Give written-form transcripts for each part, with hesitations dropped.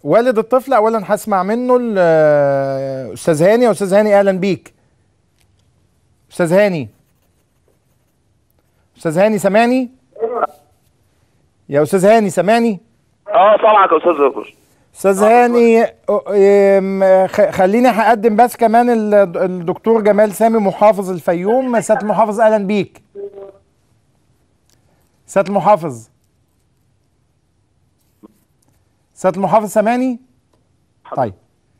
والد الطفل اولا هسمع منه الاستاذ هاني. يا استاذ هاني اهلا بيك. استاذ هاني، استاذ هاني سامعني؟ يا استاذ هاني سامعني؟ سامعك يا استاذ زكر. استاذ هاني، خليني هقدم بس كمان الدكتور جمال سامي محافظ الفيوم. سيادة المحافظ اهلا بيك. سيادة المحافظ، سيادة المحافظ سامعني؟ طيب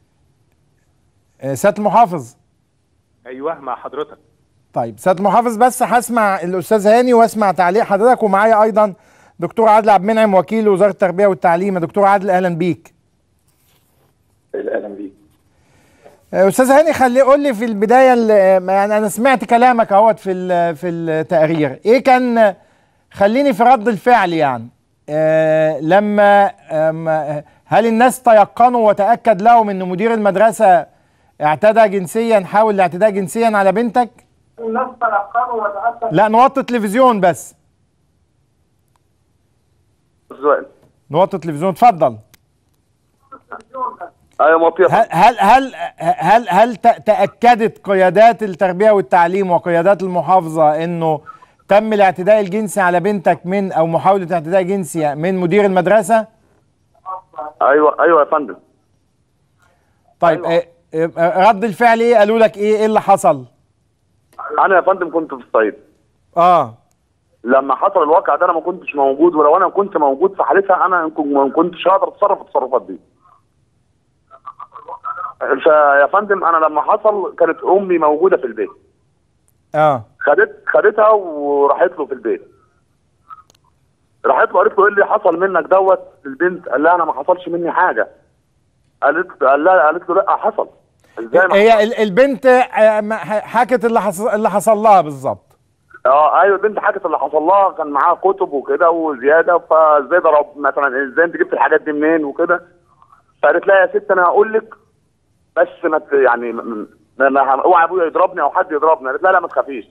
سيادة المحافظ. ايوه مع حضرتك. طيب سيادة المحافظ، بس هسمع الاستاذ هاني واسمع تعليق حضرتك، ومعايا ايضا دكتور عادل عبد المنعم وكيل وزارة التربية والتعليم. يا دكتور عادل اهلا بيك. اهلا بيك. استاذ هاني، قول لي في البداية، يعني انا سمعت كلامك اهوت في التقرير، ايه كان خليني في رد الفعل يعني لما هل الناس تيقنوا وتأكد لهم ان مدير المدرسة اعتدى جنسيا، حاول الاعتداء جنسيا على بنتك؟ الناس تيقنوا وتأكد. لا نوطي التلفزيون بس. نوطي التلفزيون، اتفضل. ايوه موطيه. هل تأكدت قيادات التربية والتعليم وقيادات المحافظة انه تم الاعتداء الجنسي على بنتك او محاولة اعتداء جنسي من مدير المدرسة؟ ايوه يا فندم. طيب أيوة. رد الفعل ايه؟ قالوا لك ايه اللي حصل؟ انا يا فندم كنت في الصعيد. لما حصل الواقع ده انا ما كنتش موجود، ولو انا كنت موجود في حالتها انا ما كنتش هقدر اتصرف التصرفات دي. فيا فندم انا لما حصل كانت امي موجوده في البيت. خدتها وراحت له في البيت. راحت له قالت له ايه اللي حصل منك دوت البنت؟ قال لها انا ما حصلش مني حاجه. قالت له لا حصل. ازاي؟ هي البنت حكت اللي حصل لها بالظبط. ايوه البنت حكت اللي حصل لها، كان معاها كتب وكده وزياده، فازاي ضرب مثلا، ازاي انت جبت الحاجات دي منين وكده. فقالت لها يا ست انا هقول لك بس ما يعني اوعى ابويا يضربني او حد يضربني. قالت لها لا ما تخافيش.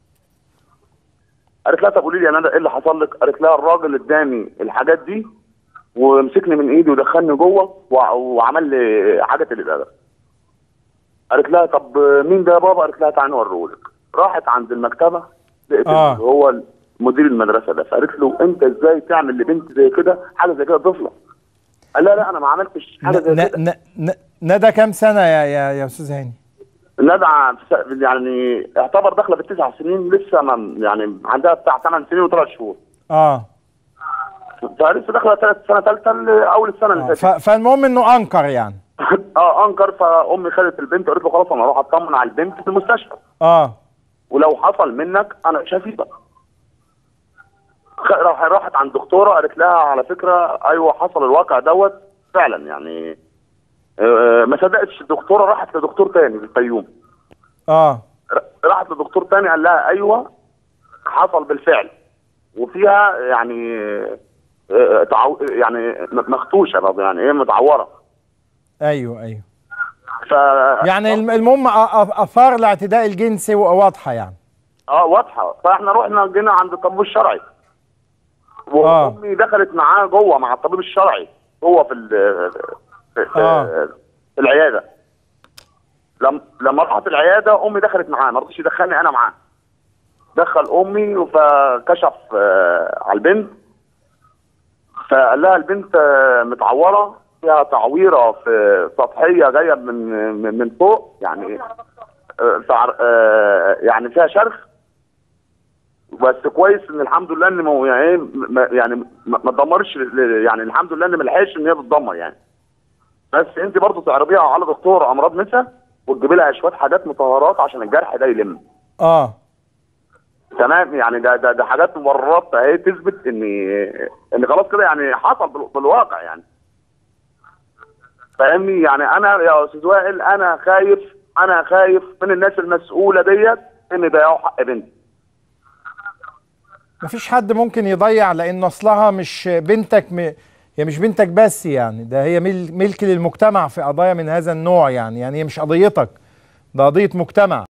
قالت لها طب قولي لي انا ايه اللي حصل لك؟ قالت لها الراجل اداني الحاجات دي ومسكني من ايدي ودخلني جوه وعمل لي حاجه الاداره. قالت لها طب مين ده يا بابا؟ قالت لها تعالى نوريهولك. راحت عند المكتبه لقيت هو مدير المدرسه ده. فقالت له انت ازاي تعمل لبنت زي كده حاجه زي كده طفله؟ قال لا انا ما عملتش حاجه زي كده. ندى كام سنه يا استاذ هاني؟ ندى يعني اعتبر داخله في 9 سنين، لسه يعني عندها بتاع 8 سنين و3 شهور. فلسه داخله سنه ثالثه اول السنه اللي فاتت. فالمهم انه انكر يعني. انكر. فامي خدت البنت وقالت له خلاص انا هروح اطمن على البنت في المستشفى. ولو حصل منك انا مش هسيبك. راحت عند دكتوره قالت لها على فكره ايوه حصل الواقع دوت فعلا يعني. ما صدقتش الدكتوره، راحت لدكتور تاني في الفيوم. راحت لدكتور تاني قال لها ايوه حصل بالفعل، وفيها يعني يعني مختوشه يعني ايه متعوره. ايوه يعني المهم اثار الاعتداء الجنسي واضحه يعني. واضحه. فاحنا جينا عند الطبيب الشرعي، وامي دخلت معاه جوه مع الطبيب الشرعي جوه في العياده. لما راحت العياده امي دخلت معاه، ما رضيش يدخلني انا معاه. دخل امي فكشف على البنت، فقال لها البنت متعوره، فيها تعويره في سطحيه جايه من فوق يعني يعني فيها شرخ. بس كويس ان الحمد لله ان يعني ما اتدمرش، يعني الحمد لله ان ما لحقش ان هي تتدمر يعني. بس انت برضه تعرضيها على دكتور امراض نساء وتجيبي لها شويه حاجات مطهرات عشان الجرح ده يلم. تمام يعني ده حاجات مبررات اهي تثبت ان خلاص كده يعني حصل بالواقع يعني. فاهمني؟ يعني انا يا استاذ وائل انا خايف من الناس المسؤوله ديت ان يضيعوا حق بنتي. مفيش حد ممكن يضيع، لان اصلها مش بنتك، هي مش بنتك بس يعني، ده هي ملك للمجتمع في قضايا من هذا النوع يعني هي مش قضيتك، ده قضيه مجتمع.